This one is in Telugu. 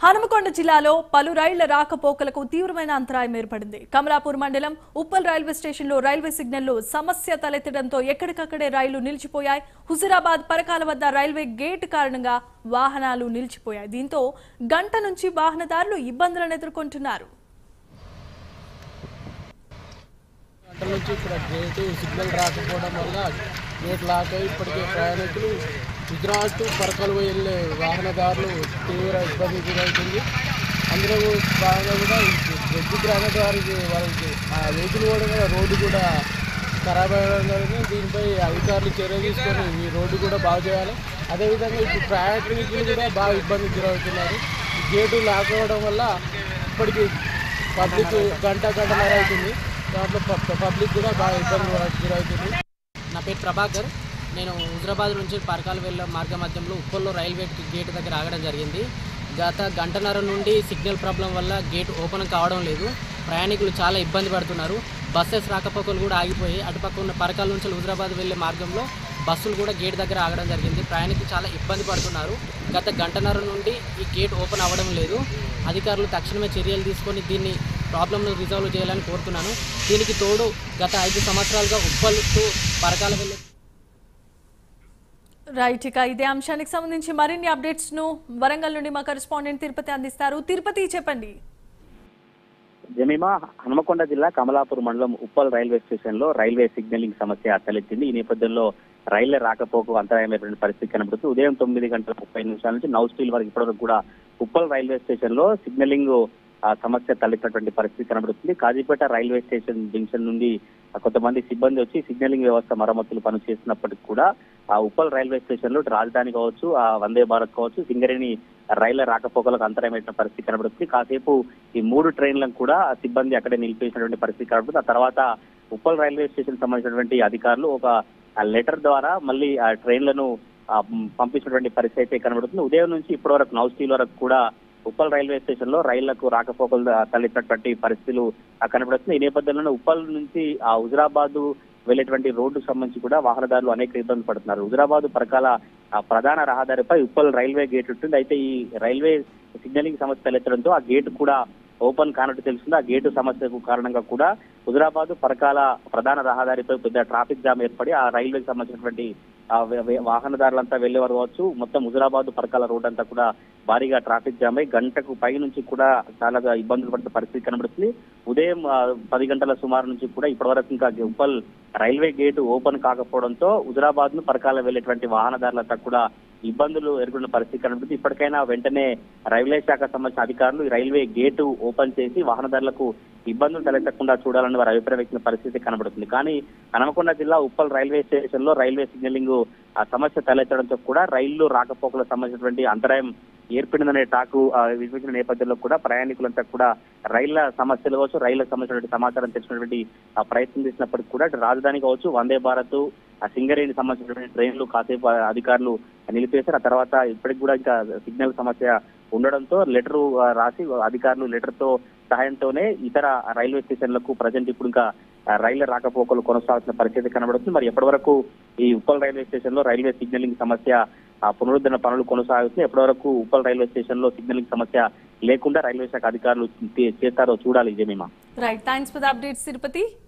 హనుమకొండ జిల్లాలో పలు రైళ్ల రాకపోకలకు తీవ్రమైన అంతరాయం ఏర్పడింది. కమలాపూర్ మండలం ఉప్పల్ రైల్వే స్టేషన్లో రైల్వే సిగ్నల్లో సమస్య తలెత్తడంతో ఎక్కడికక్కడే రైళ్లు నిలిచిపోయాయి. హుజురాబాద్ పరకాల వద్ద రైల్వే గేట్ కారణంగా వాహనాలు నిలిచిపోయాయి. దీంతో గంట నుంచి వాహనదారులు ఇబ్బందులను ఎదుర్కొంటున్నారు. సిగ్నల్ రాకపోవడం వల్ల గేట్ లాక్ అయి ఇప్పటికే ప్రయాణికులు గుజరాత్ పరకలు వెళ్ళే వాహనదారులు తీవ్ర ఇబ్బంది గురవుతుంది. అందులో భాగంగా కూడా రెడ్డి వారికి ఆ వెహికల్ కూడా రోడ్డు కూడా ఖరాబ్ అవ్వడం జరిగింది. దీనిపై అధికారులు చర్య తీసుకొని ఈ రోడ్డు కూడా బాగు చేయాలి. అదేవిధంగా ఇప్పుడు ప్రయాణికులు కూడా బాగా ఇబ్బంది గురవుతున్నారు. గేటు లాక్ అవ్వడం వల్ల ఇప్పటికీ పబ్లిక్ గంటన్నర అవుతుంది. దాంట్లో పబ్లిక్ కూడా బాగా ఇబ్బంది గురవుతుంది. నా పేరు ప్రభాకర్. నేను హుజురాబాద్ నుంచి పరకాల వెళ్ళే మార్గ మధ్యంలో ఉప్పల్లో రైల్వే గేట్ దగ్గర ఆగడం జరిగింది. గత గంటన్నర నుండి సిగ్నల్ ప్రాబ్లం వల్ల గేట్ ఓపెన్ కావడం లేదు. ప్రయాణికులు చాలా ఇబ్బంది పడుతున్నారు. బస్సెస్ రాకపోకలు కూడా ఆగిపోయి అటుపక్క ఉన్న పరకాల నుంచి హుజురాబాద్ వెళ్ళే మార్గంలో బస్సులు కూడా గేట్ దగ్గర ఆగడం జరిగింది. ప్రయాణికులు చాలా ఇబ్బంది పడుతున్నారు. గత గంటన్నర నుండి ఈ గేట్ ఓపెన్ అవ్వడం లేదు. అధికారులు తక్షణమే చర్యలు తీసుకొని దీన్ని ప్రాబ్లంను రిజాల్వ్ చేయాలని కోరుతున్నాను. దీనికి తోడు గత 5 సంవత్సరాలుగా ఉప్పల్ టు పరకాల వెళ్ళే రైట్. ఇక ఇదే అంశానికి సంబంధించి మరిన్ని అప్డేట్స్ ను వరంగల్ నుండి మా కరెస్పాండెంట్ తిరుపతి అందిస్తారు. తిరుపతి, చెప్పండి. జమీమా, హనుమకొండ జిల్లా కమలాపూర్ మండలం ఉప్పల్ రైల్వే స్టేషన్ లో రైల్వే సిగ్నలింగ్ సమస్య తలెత్తింది. ఈ నేపథ్యంలో రైళ్ల రాకపోకు అంతరాయమైనటువంటి పరిస్థితి కనబడుతుంది. ఉదయం 9:30 నుంచి నౌ స్టీల్ వరకు ఇప్పటివరకు కూడా ఉప్పల్ రైల్వే స్టేషన్ లో సిగ్నలింగ్ సమస్య తలెత్తినటువంటి పరిస్థితి కనబడుతుంది. కాజీపేట రైల్వే స్టేషన్ జంక్షన్ నుండి కొంతమంది సిబ్బంది వచ్చి సిగ్నలింగ్ వ్యవస్థ మరమ్మతులు పని చేస్తున్నప్పటికీ కూడా ఆ ఉప్పల్ రైల్వే స్టేషన్ లో రాజధాని కావచ్చు, ఆ వందే భారత్ కావచ్చు, సింగరేణి రైళ్ల రాకపోకలకు అంతరాయమైన పరిస్థితి కనబడుతుంది. కాసేపు ఈ 3 ట్రైన్లను కూడా సిబ్బంది అక్కడే నిలిపేసినటువంటి పరిస్థితి కనబడుతుంది. ఆ తర్వాత ఉప్పల్ రైల్వే స్టేషన్ సంబంధించినటువంటి అధికారులు ఒక లెటర్ ద్వారా మళ్ళీ ఆ ట్రైన్లను పంపించినటువంటి పరిస్థితి అయితే కనబడుతుంది. ఉదయం నుంచి ఇప్పటి వరకు నౌ స్టీల్ వరకు కూడా ఉప్పల్ రైల్వే స్టేషన్ లో రైళ్లకు రాకపోకలు తలెత్తినటువంటి పరిస్థితులు కనబడుతుంది. ఈ నేపథ్యంలో ఉప్పల్ నుంచి ఆ హుజురాబాద్ వెళ్లేటువంటి రోడ్డుకు సంబంధించి కూడా వాహనదారులు అనేక ఇబ్బందులు పడుతున్నారు. హుజురాబాద్ పరకాల ప్రధాన రహదారిపై ఉప్పల్ రైల్వే గేట్ ఉంటుంది. అయితే ఈ రైల్వే సిగ్నలింగ్ సమస్య తలెత్తడంతో ఆ గేటు కూడా ఓపెన్ కానట్టు తెలుస్తుంది. ఆ గేటు సమస్యకు కారణంగా కూడా హుజురాబాద్ పరకాల ప్రధాన రహదారిపై పెద్ద ట్రాఫిక్ జామ్ ఏర్పడి ఆ రైల్వేకి సంబంధించినటువంటి వాహనదారులంతా వెళ్లేవారు కావచ్చు, మొత్తం హుజురాబాద్ పరకాల రోడ్ అంతా కూడా భారీగా ట్రాఫిక్ జామ్ అయి గంటకు పై నుంచి కూడా చాలా ఇబ్బందులు పడుతున్న పరిస్థితి కనబడుతుంది. ఉదయం 10 గంటల సుమారు నుంచి కూడా ఇప్పటి వరకు ఇంకా ఉప్పల్ రైల్వే గేటు ఓపెన్ కాకపోవడంతో హుజురాబాద్ ను పరకాల వెళ్లేటువంటి వాహనదారులంతా కూడా ఇబ్బందులు ఎదుర్కొన్న పరిస్థితి కనబడుతుంది. ఇప్పటికైనా వెంటనే రైల్వే శాఖ సంబంధించిన అధికారులు ఈ రైల్వే గేటు ఓపెన్ చేసి వాహనదారులకు ఇబ్బందులు తలెత్తకుండా చూడాలని వారు అభిప్రాయం వ్యక్తం పరిస్థితి కనబడుతుంది. కానీ హనుమకొండ జిల్లా ఉప్పల్ రైల్వే స్టేషన్ లో రైల్వే సిగ్నలింగ్ సమస్య తలెత్తడంతో కూడా రైళ్లు రాకపోకలకు సంబంధించినటువంటి అంతరాయం ఏర్పడిందనే టాకు వినిపించిన నేపథ్యంలో కూడా ప్రయాణికులంతా కూడా రైళ్ల సమస్యలు కావచ్చు, రైళ్లకు సంబంధించినటువంటి సమాచారం తెలిసినటువంటి ప్రయత్నం చేసినప్పటికీ కూడా రాజధాని కావచ్చు, వందే భారత్, సింగరేణి సంబంధించినటువంటి ట్రైన్లు కాసేపు అధికారులు నిలిపేశారు. ఆ తర్వాత ఇప్పటికి కూడా ఇంకా సిగ్నల్ సమస్య ఉండడంతో లెటర్ రాసి అధికారులు లెటర్ తో సహాయంతోనే ఇతర రైల్వే స్టేషన్లకు ప్రజెంట్ ఇప్పుడు ఇంకా రైళ్ల రాకపోకలు కొనసాగుతున్న పరిస్థితి కనబడుతుంది. మరి ఎప్పటి వరకు ఈ ఉప్పల్ రైల్వే స్టేషన్ లో రైల్వే సిగ్నలింగ్ సమస్య పునరుద్ధరణ పనులు కొనసాగుతున్నాయి, ఎప్పటి వరకు ఉప్పల్ రైల్వే స్టేషన్ లో సిగ్నలింగ్ సమస్య లేకుండా రైల్వే శాఖ అధికారులు చేస్తారో చూడాలి. Jamima. Right, thanks for the updates Tirupati.